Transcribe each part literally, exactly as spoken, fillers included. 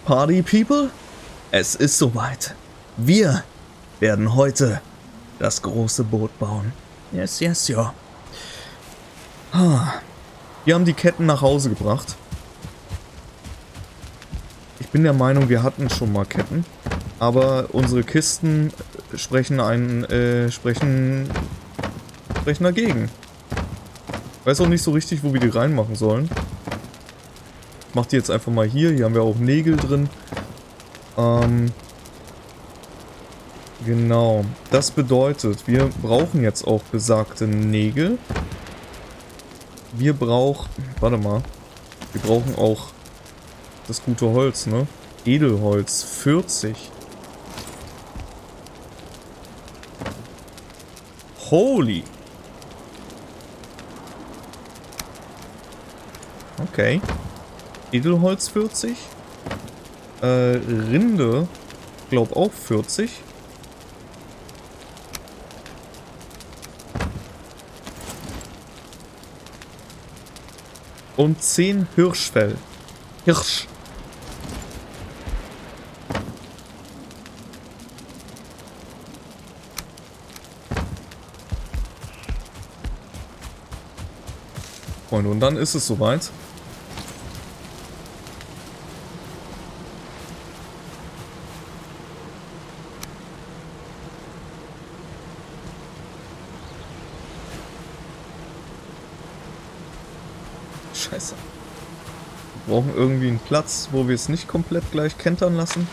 Party People, es ist soweit. Wir werden heute das große Boot bauen. Yes, yes, ja. Wir haben die Ketten nach Hause gebracht. Ich bin der Meinung, wir hatten schon mal Ketten. Aber unsere Kisten sprechen einen, äh, sprechen, sprechen dagegen. Ich weiß auch nicht so richtig, wo wir die reinmachen sollen. Ich mach die jetzt einfach mal hier. Hier haben wir auch Nägel drin. Ähm, genau. Das bedeutet, wir brauchen jetzt auch besagte Nägel. Wir brauchen... Warte mal. Wir brauchen auch das gute Holz, ne? Edelholz. vierzig. Holy. Okay. Edelholz vierzig. Äh, Rinde, glaub auch vierzig. Und zehn Hirschfell. Hirsch. Freunde, und dann ist es soweit. Scheiße. Wir brauchen irgendwie einen Platz, wo wir es nicht komplett gleich kentern lassen.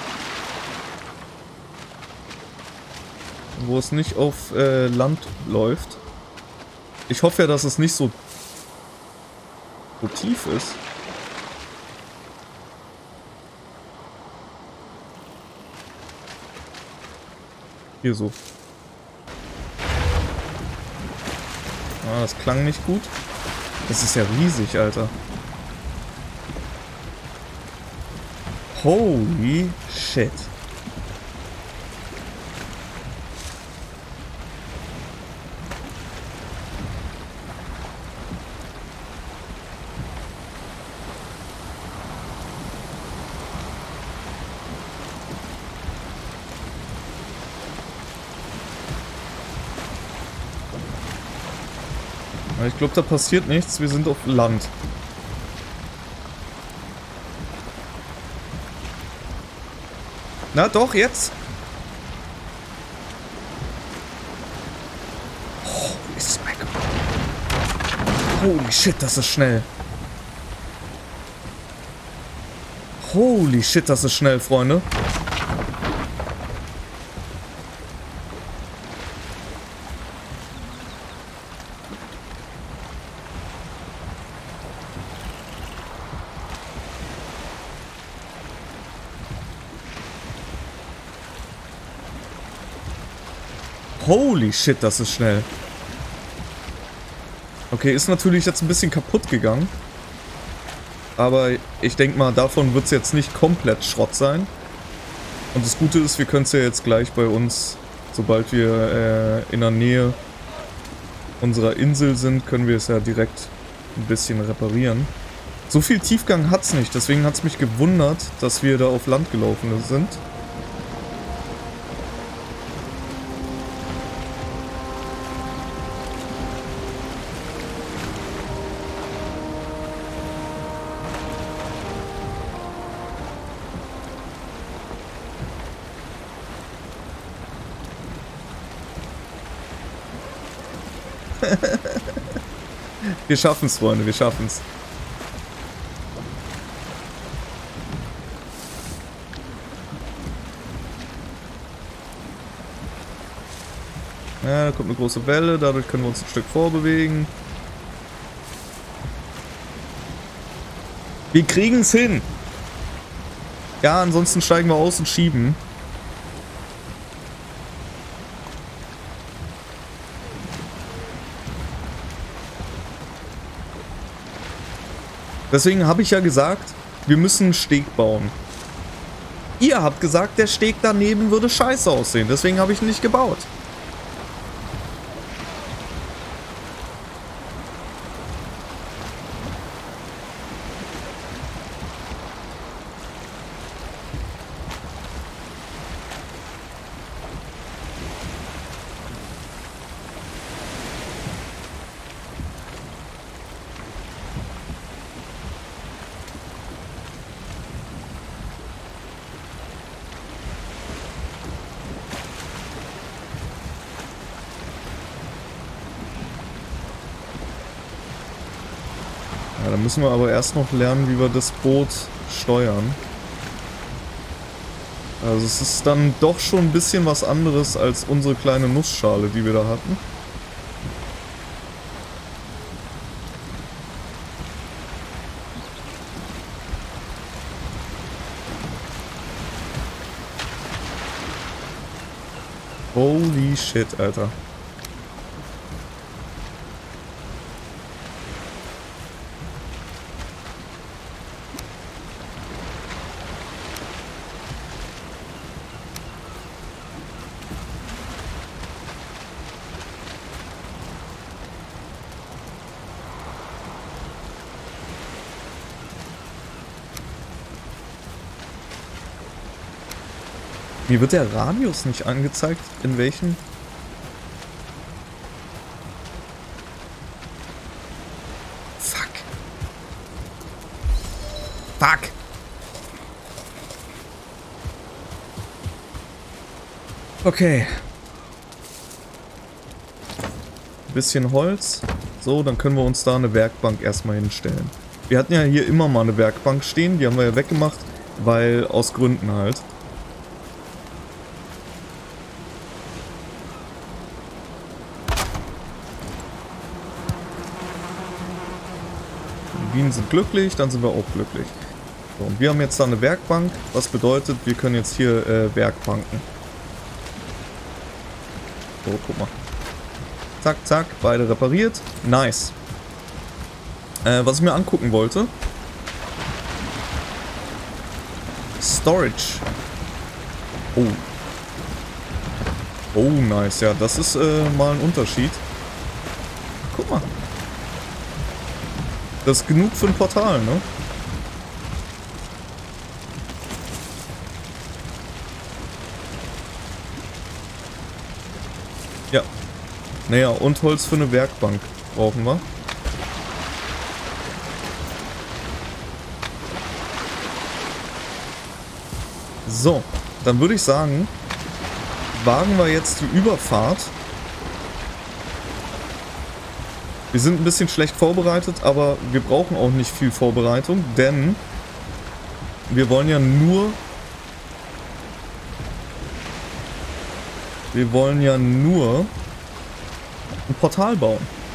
Wo es nicht auf äh, Land läuft. Ich hoffe ja, dass es nicht so, so tief ist. Hier so. Ah, das klang nicht gut. Das ist ja riesig, Alter. Holy shit. Ich glaube, da passiert nichts. Wir sind auf Land. Na doch, jetzt. Holy smack. Holy shit, das ist schnell. Holy shit, das ist schnell, Freunde. Holy shit, das ist schnell. Okay, ist natürlich jetzt ein bisschen kaputt gegangen. Aber ich denke mal, davon wird es jetzt nicht komplett Schrott sein. Und das Gute ist, wir können es ja jetzt gleich bei uns, sobald wir äh, in der Nähe unserer Insel sind, können wir es ja direkt ein bisschen reparieren. So viel Tiefgang hat es nicht, deswegen hat es mich gewundert, dass wir da auf Land gelaufen sind. Wir schaffen's, Freunde, wir schaffen's. Ja, da kommt eine große Welle, dadurch können wir uns ein Stück vorbewegen. Wir kriegen's hin! Ja, ansonsten steigen wir aus und schieben. Deswegen habe ich ja gesagt, wir müssen einen Steg bauen. Ihr habt gesagt, der Steg daneben würde scheiße aussehen. Deswegen habe ich ihn nicht gebaut. Ja, dann müssen wir aber erst noch lernen, wie wir das Boot steuern. Also es ist dann doch schon ein bisschen was anderes als unsere kleine Nussschale, die wir da hatten. Holy shit, Alter. Mir wird der Radius nicht angezeigt, in welchen... Fuck. Fuck. Okay. Ein bisschen Holz. So, dann können wir uns da eine Werkbank erstmal hinstellen. Wir hatten ja hier immer mal eine Werkbank stehen, die haben wir ja weggemacht, weil aus Gründen halt. Die Bienen sind glücklich, dann sind wir auch glücklich. So, und wir haben jetzt da eine Werkbank, was bedeutet, wir können jetzt hier äh, Werkbanken. So, guck mal. Zack, zack, beide repariert. Nice. Äh, was ich mir angucken wollte. Storage. Oh. Oh, nice. Ja, das ist äh, mal ein Unterschied. Guck mal. Das ist genug für ein Portal, ne? Ja. Naja, und Holz für eine Werkbank brauchen wir. So, dann würde ich sagen, wagen wir jetzt die Überfahrt. Wir sind ein bisschen schlecht vorbereitet, aber wir brauchen auch nicht viel Vorbereitung, denn wir wollen ja nur... Wir wollen ja nur ein Portal bauen.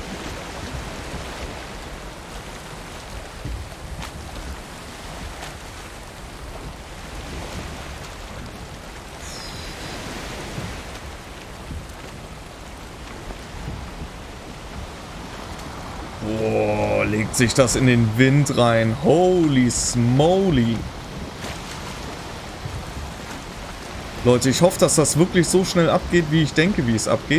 Boah, legt sich das in den Wind rein. Holy smoly. Leute, ich hoffe, dass das wirklich so schnell abgeht, wie ich denke, wie es abgeht.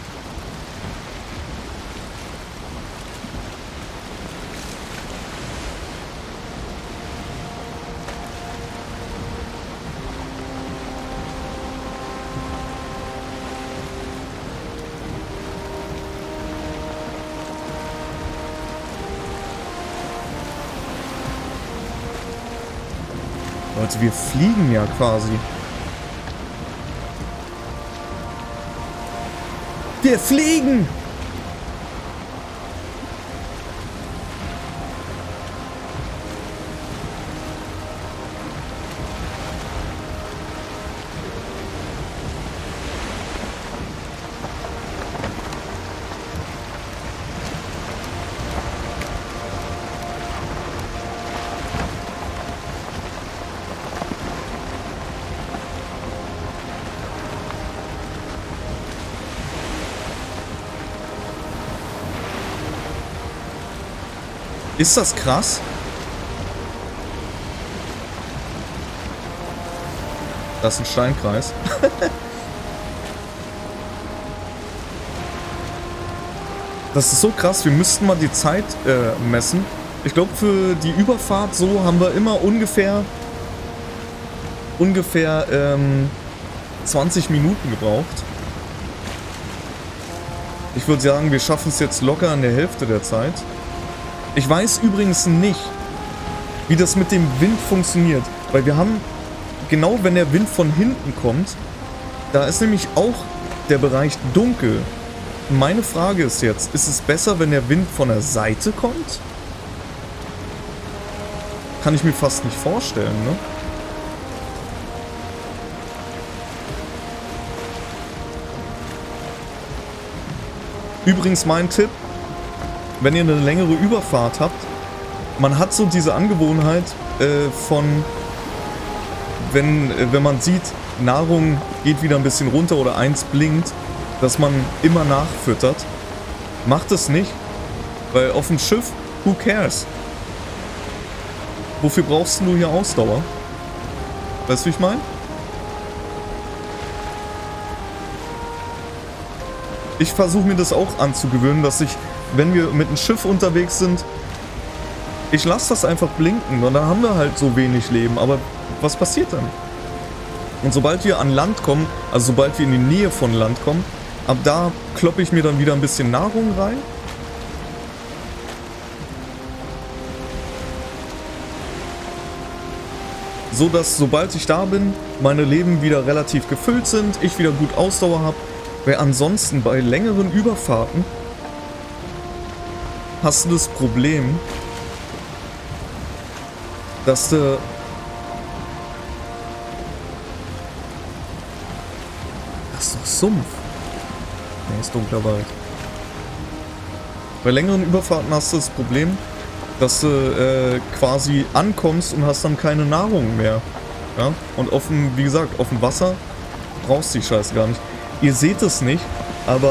Leute, wir fliegen ja quasi. Wir fliegen! Ist das krass? Das ist ein Steinkreis. Das ist so krass, wir müssten mal die Zeit äh, messen. Ich glaube, für die Überfahrt so haben wir immer ungefähr ungefähr ähm, zwanzig Minuten gebraucht. Ich würde sagen, wir schaffen es jetzt locker in der Hälfte der Zeit. Ich weiß übrigens nicht, wie das mit dem Wind funktioniert, weil wir haben, genau wenn der Wind von hinten kommt, da ist nämlich auch der Bereich dunkel. Meine Frage ist jetzt, ist es besser, wenn der Wind von der Seite kommt? kann ich mir fast nicht vorstellen, ne? Übrigens mein Tipp, wenn ihr eine längere Überfahrt habt, man hat so diese Angewohnheit äh, von, wenn, äh, wenn man sieht, Nahrung geht wieder ein bisschen runter oder eins blinkt, dass man immer nachfüttert. Macht es nicht, weil auf dem Schiff, who cares? Wofür brauchst du hier Ausdauer? Weißt du, wie ich meine? Ich versuche mir das auch anzugewöhnen, dass ich, wenn wir mit einem Schiff unterwegs sind, ich lasse das einfach blinken und dann haben wir halt so wenig Leben. Aber was passiert dann? Und sobald wir an Land kommen, also sobald wir in die Nähe von Land kommen, ab da kloppe ich mir dann wieder ein bisschen Nahrung rein. So dass, sobald ich da bin, meine Leben wieder relativ gefüllt sind, ich wieder gut Ausdauer habe. Weil ansonsten bei längeren Überfahrten hast du das Problem, dass du das ist doch Sumpf. Ne, ist dunkler Wald. Bei längeren Überfahrten hast du das Problem, dass du äh, quasi ankommst und hast dann keine Nahrung mehr. Ja? Und auf dem, wie gesagt, auf dem Wasser brauchst du die Scheiße gar nicht. Ihr seht es nicht, aber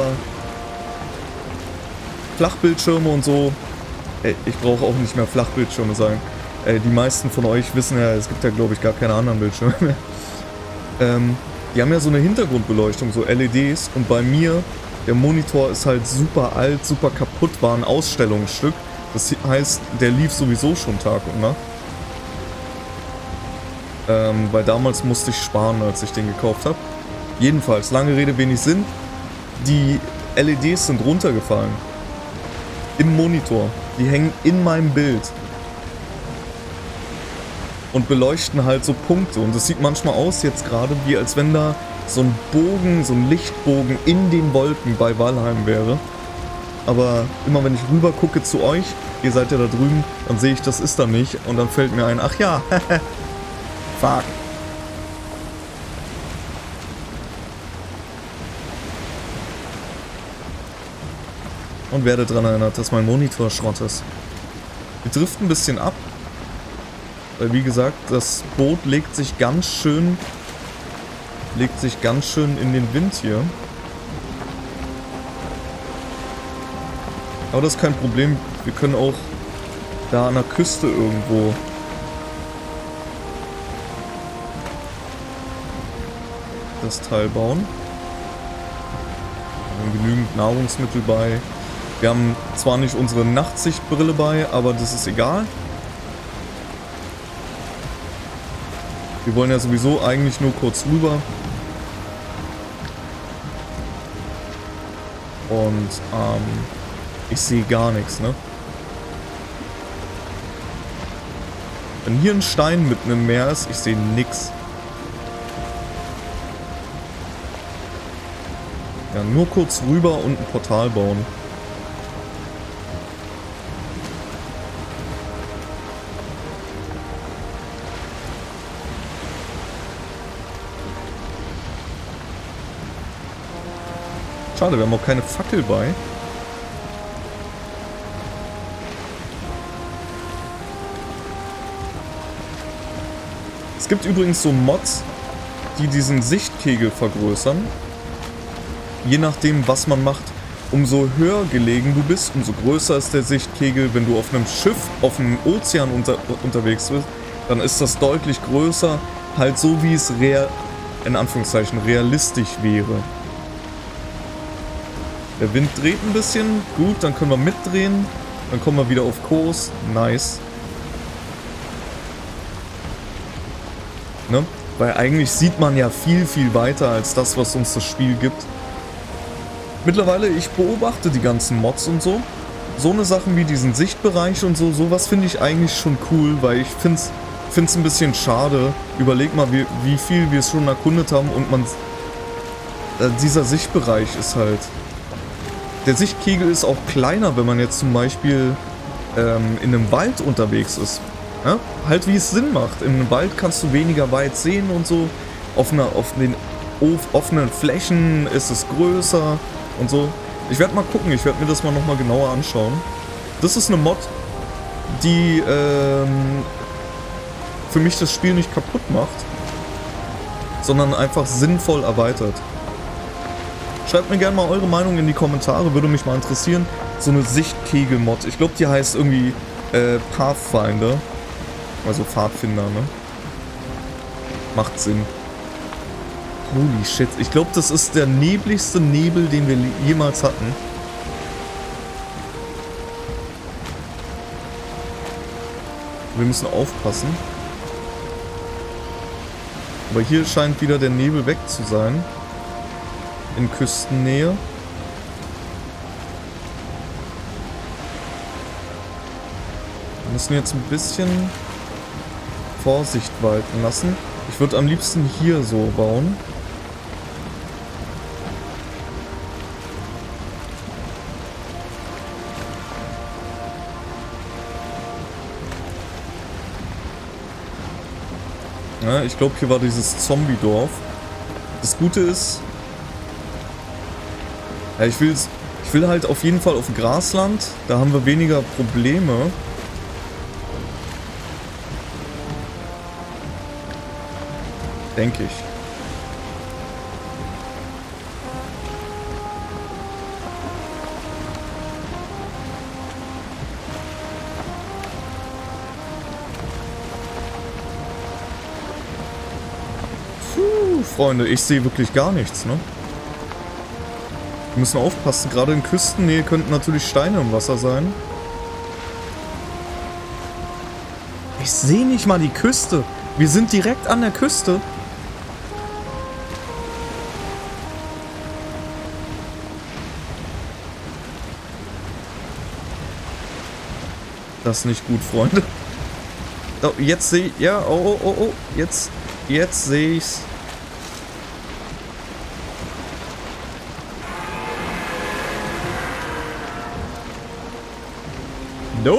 Flachbildschirme und so, ey, ich brauche auch nicht mehr Flachbildschirme sagen. Ey, die meisten von euch wissen ja, es gibt ja glaube ich gar keine anderen Bildschirme mehr. Ähm, die haben ja so eine Hintergrundbeleuchtung, so L E Ds und bei mir, der Monitor ist halt super alt, super kaputt, war ein Ausstellungsstück. Das heißt, der lief sowieso schon Tag und Nacht. Ähm, weil damals musste ich sparen, als ich den gekauft habe. Jedenfalls, lange Rede, wenig Sinn. Die L E Ds sind runtergefallen. Im Monitor. Die hängen in meinem Bild. Und beleuchten halt so Punkte. Und das sieht manchmal aus jetzt gerade, wie als wenn da so ein Bogen, so ein Lichtbogen in den Wolken bei Valheim wäre. Aber immer wenn ich rüber gucke zu euch, ihr seid ja da drüben, dann sehe ich, das ist da nicht. Und dann fällt mir ein, ach ja, fuck. Und werde daran erinnert, dass mein Monitor Schrott ist. Wir driften ein bisschen ab. Weil wie gesagt, das Boot legt sich ganz schön legt sich ganz schön in den Wind hier. Aber das ist kein Problem. Wir können auch da an der Küste irgendwo das Teil bauen. Wir haben genügend Nahrungsmittel bei. Wir haben zwar nicht unsere Nachtsichtbrille bei, aber das ist egal. Wir wollen ja sowieso eigentlich nur kurz rüber. Und ähm, ich sehe gar nichts, ne? Wenn hier ein Stein mitten im Meer ist, ich sehe nix. Ja, nur kurz rüber und ein Portal bauen. Schade, wir haben auch keine Fackel bei. Es gibt übrigens so Mods, die diesen Sichtkegel vergrößern. Je nachdem, was man macht. Umso höher gelegen du bist, umso größer ist der Sichtkegel. Wenn du auf einem Schiff, auf einem Ozean unter, unterwegs bist, dann ist das deutlich größer. Halt so, wie es real, in Anführungszeichen realistisch wäre. Der Wind dreht ein bisschen. Gut, dann können wir mitdrehen. Dann kommen wir wieder auf Kurs. Nice. Ne? Weil eigentlich sieht man ja viel, viel weiter als das, was uns das Spiel gibt. Mittlerweile, ich beobachte die ganzen Mods und so. So eine Sachen wie diesen Sichtbereich und so, sowas finde ich eigentlich schon cool, weil ich finde es ein bisschen schade. Überleg mal, wie, wie viel wir es schon erkundet haben und man... Äh, dieser Sichtbereich ist halt... Der Sichtkegel ist auch kleiner, wenn man jetzt zum Beispiel ähm, in einem Wald unterwegs ist. Ja? halt wie es Sinn macht. Im Wald kannst du weniger weit sehen und so. Auf, einer, auf den offenen Flächen ist es größer und so. Ich werde mal gucken, ich werde mir das mal nochmal genauer anschauen. Das ist eine Mod, die ähm, für mich das Spiel nicht kaputt macht, sondern einfach sinnvoll erweitert. Schreibt mir gerne mal eure Meinung in die Kommentare, würde mich mal interessieren. So eine Sichtkegel-Mod. Ich glaube, die heißt irgendwie äh, Pathfinder. Also Pfadfinder, ne? Macht Sinn. Holy shit. Ich glaube, das ist der nebligste Nebel, den wir jemals hatten. Wir müssen aufpassen. Aber hier scheint wieder der Nebel weg zu sein. In Küstennähe. Wir müssen jetzt ein bisschen Vorsicht walten lassen. Ich würde am liebsten hier so bauen. Ja, ich glaube, hier war dieses Zombie-Dorf. Das Gute ist, ja, ich will, ich will halt auf jeden Fall auf Grasland. Da haben wir weniger Probleme. Denke ich. Puh, Freunde, ich sehe wirklich gar nichts, ne? Wir müssen aufpassen, gerade in Küstennähe könnten natürlich Steine im Wasser sein. Ich sehe nicht mal die Küste. Wir sind direkt an der Küste. Das ist nicht gut, Freunde. Oh, jetzt sehe ich... Ja, oh, oh, oh, oh. Jetzt, jetzt sehe ich's. Nope.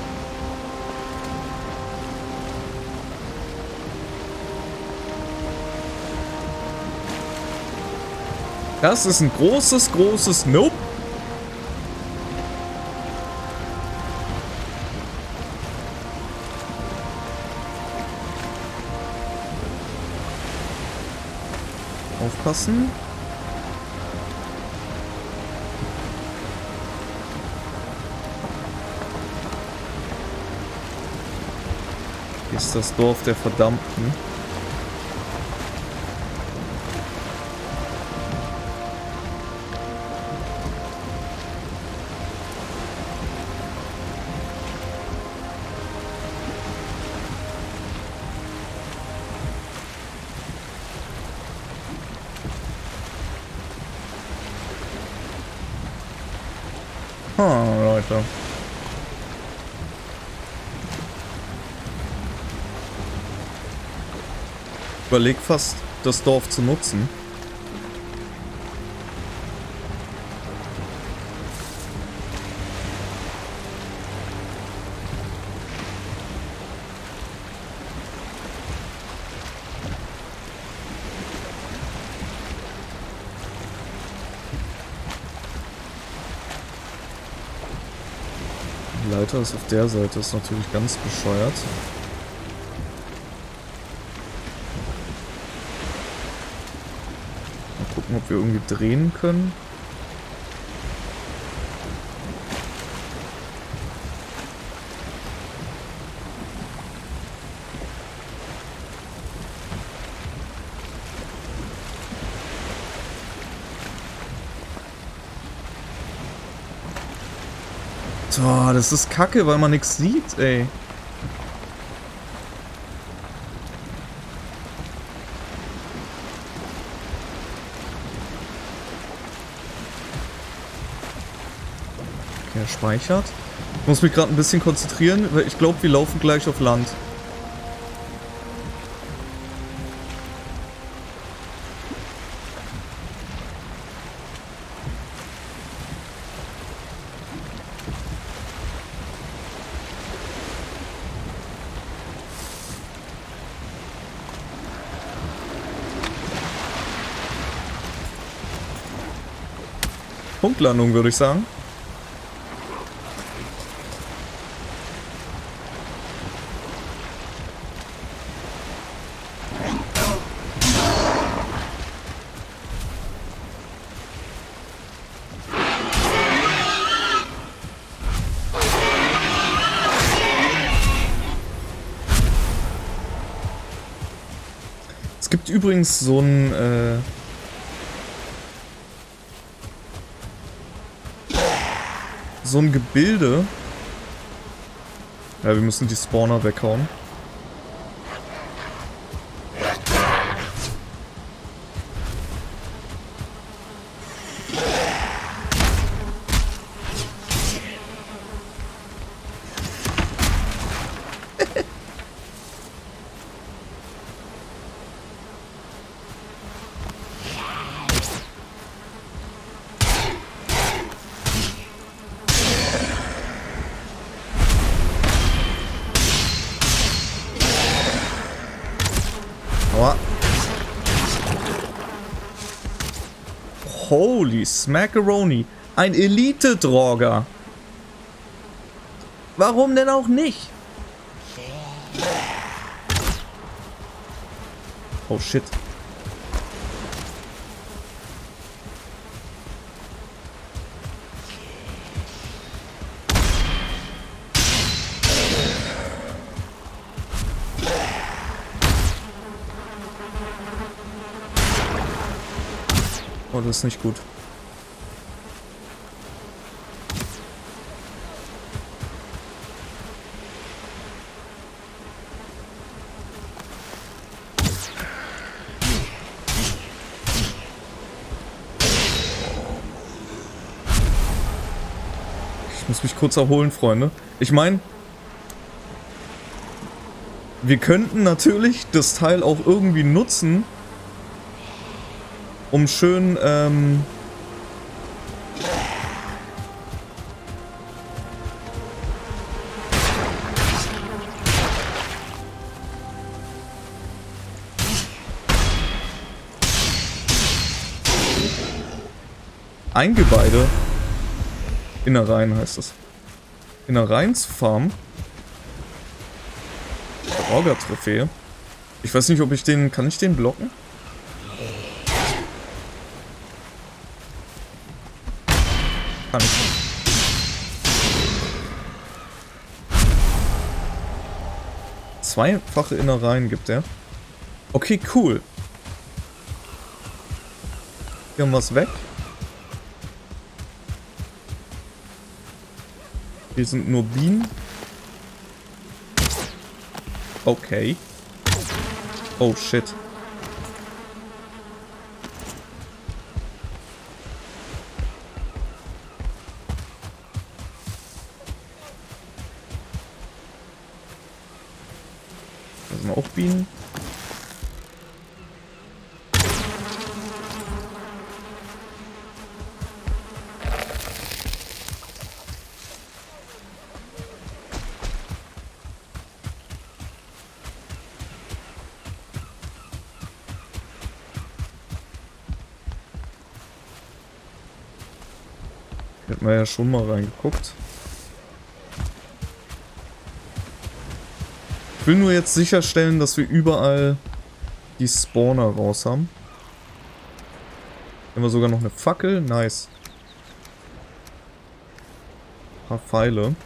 Das ist ein großes, großes Nope. Aufpassen. Hier ist das Dorf der Verdammten. Ah, Leute. Ich überleg fast, das Dorf zu nutzen. Die Leiter ist auf der Seite, ist natürlich ganz bescheuert. Mal gucken, ob wir irgendwie drehen können. Oh, das ist kacke, weil man nichts sieht, ey. Okay, er speichert. Ich muss mich gerade ein bisschen konzentrieren, weil ich glaube, wir laufen gleich auf Land. Punktlandung, würde ich sagen. Es gibt übrigens so ein äh so ein Gebilde. Ja, wir müssen die Spawner weghauen. Holy Smackaroni. Ein Elite-Drogger. Warum denn auch nicht? Oh shit. Oh, das ist nicht gut. Ich muss mich kurz erholen, Freunde. Ich meine, wir könnten natürlich das Teil auch irgendwie nutzen, um schön, ähm... Eingeweide. Innereien heißt es. Innereien zu farmen. Orga-Trophäe. Ich weiß nicht, ob ich den... Kann ich den blocken? Kann ich nicht. Zweifache Innereien gibt er. Okay, cool. Hier haben wir es weg. Hier sind nur Bienen. Okay. Oh shit. Da sind auch Bienen. Hätten wir ja schon mal reingeguckt. Ich will nur jetzt sicherstellen, dass wir überall die Spawner raus haben. Haben wir sogar noch eine Fackel. Nice. Ein paar Pfeile.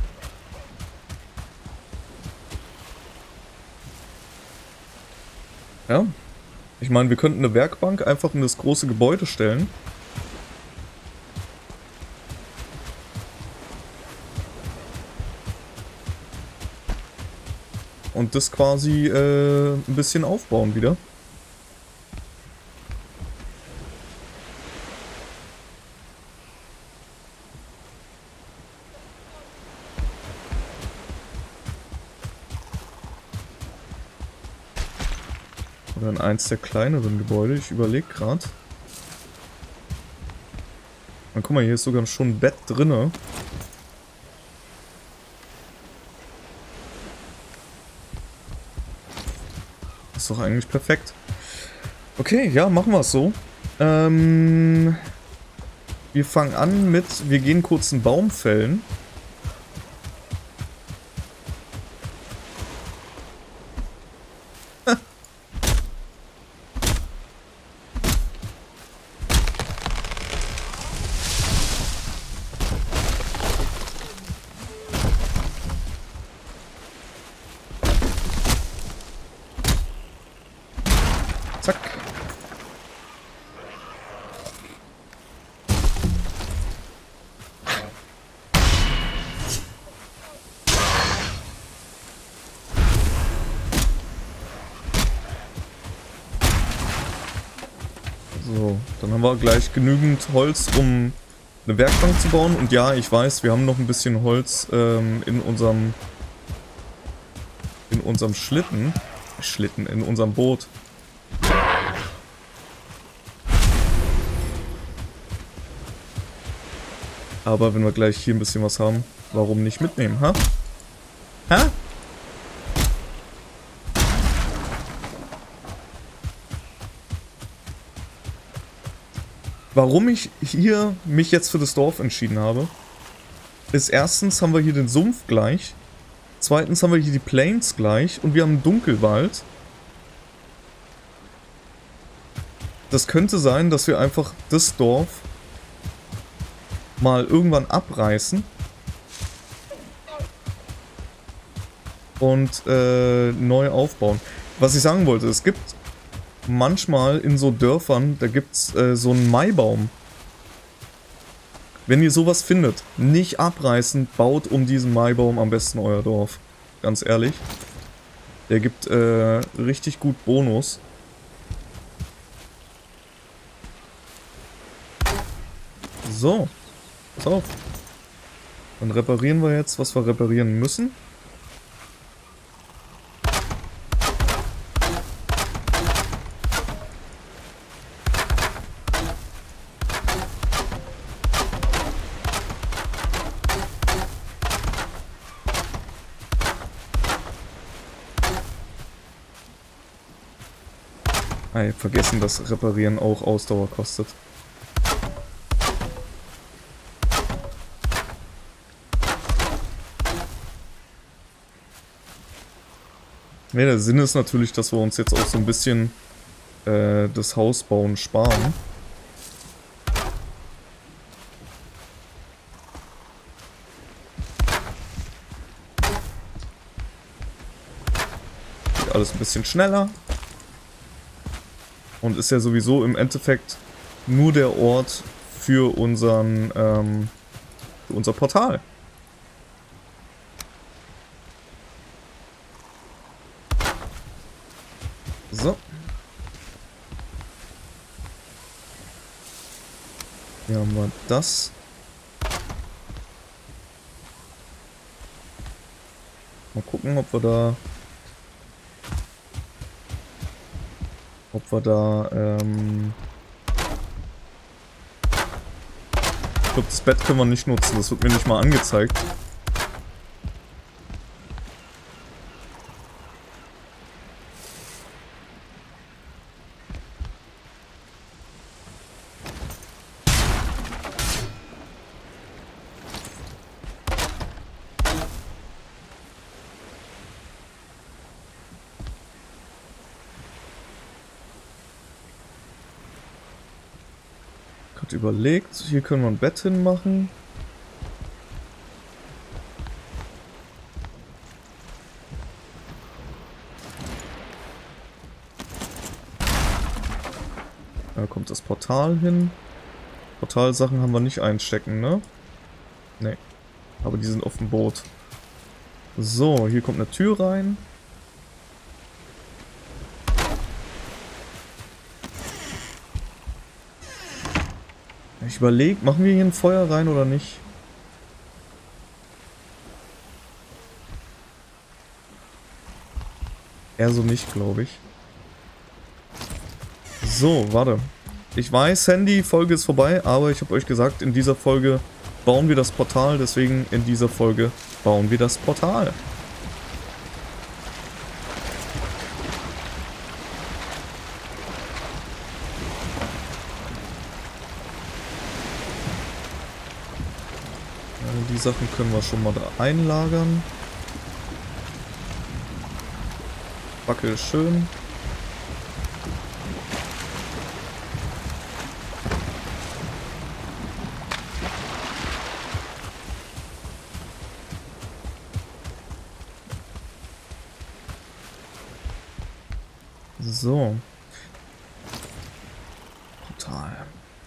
Ja. Ich meine, wir könnten eine Werkbank einfach in das große Gebäude stellen. Und das quasi äh, ein bisschen aufbauen wieder. Oder in eins der kleineren Gebäude. Ich überlege gerade. Guck mal, hier ist sogar schon ein Bett drinne. Ist doch eigentlich perfekt. Okay, ja, machen wir es so. Ähm, Wir fangen an mit, wir gehen kurz einen Baum fällen. Zack. So, dann haben wir gleich genügend Holz, um eine Werkbank zu bauen. Und ja, ich weiß, wir haben noch ein bisschen Holz ähm, in unserem in unserem Schlitten. Schlitten, in unserem Boot. Aber wenn wir gleich hier ein bisschen was haben, warum nicht mitnehmen, ha? Ha? Warum ich hier mich jetzt für das Dorf entschieden habe, ist erstens haben wir hier den Sumpf gleich, zweitens haben wir hier die Plains gleich und wir haben einen Dunkelwald. Das könnte sein, dass wir einfach das Dorf mal irgendwann abreißen und äh, neu aufbauen. Was ich sagen wollte, es gibt manchmal in so Dörfern, da gibt es äh, so einen Maibaum. Wenn ihr sowas findet, nicht abreißen, baut um diesen Maibaum am besten euer Dorf. Ganz ehrlich. Der gibt äh, richtig gut Bonus. So. Pass auf. Dann reparieren wir jetzt, was wir reparieren müssen. Ah, ich hab vergessen, dass Reparieren auch Ausdauer kostet. Ne, der Sinn ist natürlich, dass wir uns jetzt auch so ein bisschen äh, das Hausbauen sparen. Geht alles ein bisschen schneller. Und ist ja sowieso im Endeffekt nur der Ort für unseren, ähm, für unser Portal. So. Hier haben wir das. Mal gucken, ob wir da... Ob wir da, ähm... Ich glaube, das Bett können wir nicht nutzen. Das wird mir nicht mal angezeigt. Überlegt, hier können wir ein Bett hinmachen. Da kommt das Portal hin. Portalsachen haben wir nicht einstecken, ne? Ne. Aber die sind auf dem Boot. So, hier kommt eine Tür rein. Ich überlege, machen wir hier ein Feuer rein oder nicht? Eher so nicht, glaube ich. So, warte. Ich weiß, Handy, Folge ist vorbei, aber ich habe euch gesagt, in dieser Folge bauen wir das Portal, deswegen in dieser Folge bauen wir das Portal. die Sachen können wir schon mal da einlagern. Fackel ist schön. So. Total.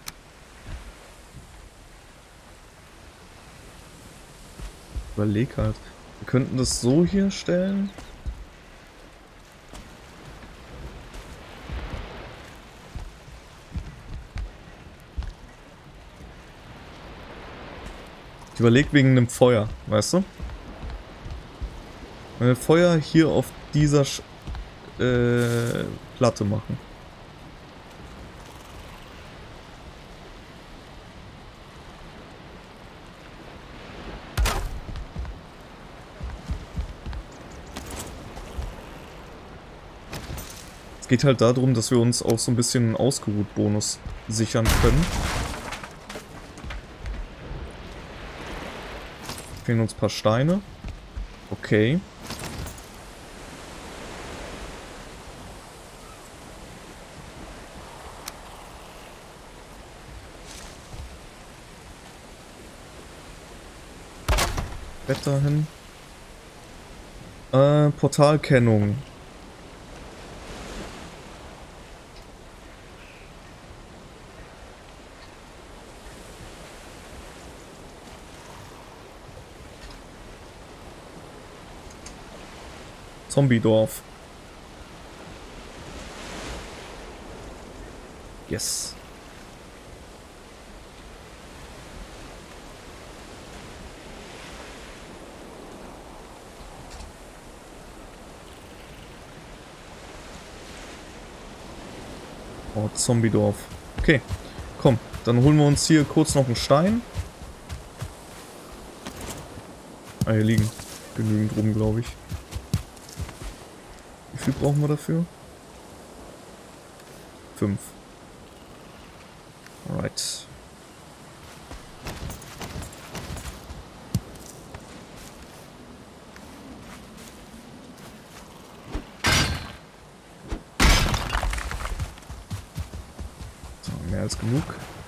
Überleg halt. Wir könnten das so hier stellen. Ich überleg wegen dem Feuer, weißt du? Wenn wir Feuer hier auf dieser Sch äh, Platte machen. Es geht halt darum, dass wir uns auch so ein bisschen einen Ausgeruht-Bonus sichern können. Fehlen uns ein paar Steine. Okay. Bett dahin. Äh, Portalkennung. Zombiedorf. Yes. Oh, Zombiedorf. Okay, komm, dann holen wir uns hier kurz noch einen Stein. Ah, hier liegen genügend rum, glaube ich. Wie viel brauchen wir dafür? Fünf. Alright. So, mehr als genug.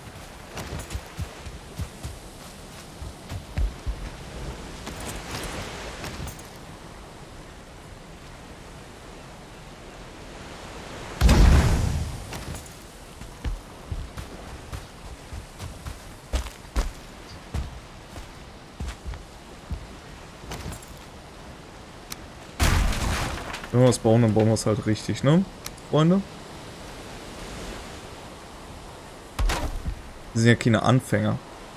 Wenn wir was bauen, dann bauen wir es halt richtig, ne, Freunde? Wir sind ja keine Anfänger.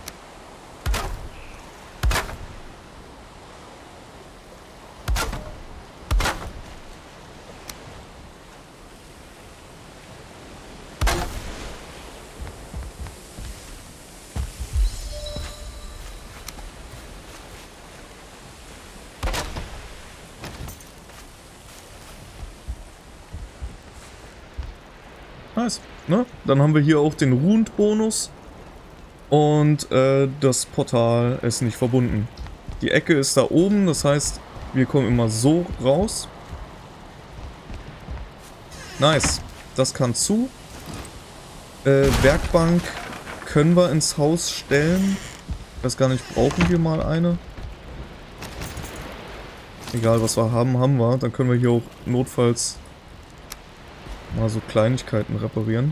Nice, ne? Dann haben wir hier auch den Rund-Bonus und äh, das Portal ist nicht verbunden. Die Ecke ist da oben, das heißt, wir kommen immer so raus. Nice, das kann zu. Äh, Werkbank können wir ins Haus stellen. Ich weiß gar nicht, brauchen wir mal eine? Egal, was wir haben, haben wir. Dann können wir hier auch notfalls mal so Kleinigkeiten reparieren.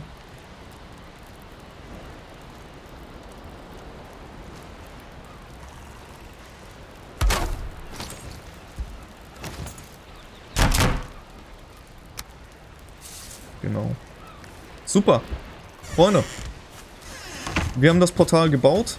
Genau. Super. Freunde. Wir haben das Portal gebaut.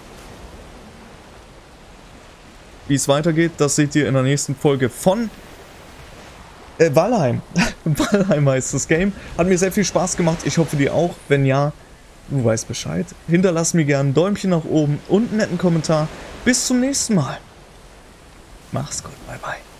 Wie es weitergeht, das seht ihr in der nächsten Folge von Äh, Valheim. Valheim heißt das Game. Hat mir sehr viel Spaß gemacht. Ich hoffe, dir auch. Wenn ja, du weißt Bescheid. Hinterlass mir gerne ein Däumchen nach oben und einen netten Kommentar. Bis zum nächsten Mal. Mach's gut. Bye, bye.